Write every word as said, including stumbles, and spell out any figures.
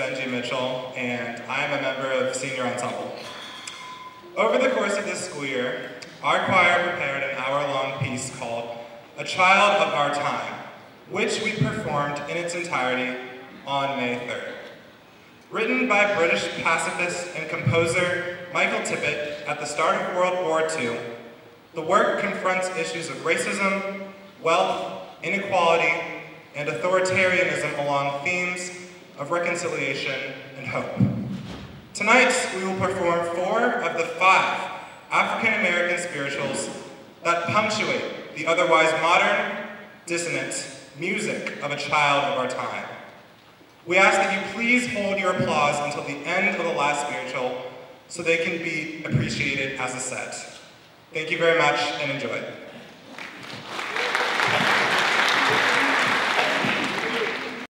Benji Mitchell, and I am a member of Senior Ensemble. Over the course of this school year, our choir prepared an hour-long piece called A Child of Our Time, which we performed in its entirety on May third. Written by British pacifist and composer Michael Tippett at the start of World War Two, the work confronts issues of racism, wealth, inequality, and authoritarianism along themes of reconciliation and hope. Tonight, we will perform four of the five African-American spirituals that punctuate the otherwise modern, dissonant music of a child of our time. We ask that you please hold your applause until the end of the last spiritual so they can be appreciated as a set. Thank you very much and enjoy.